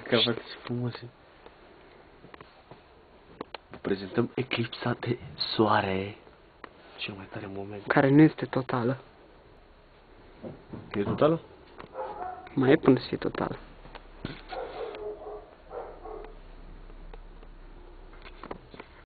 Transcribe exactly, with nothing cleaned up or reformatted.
Capete și frumoase. Prezentăm eclipsa de soare. Cel mai tare moment. Care nu este totală. E totală? Mai e până să fie totală.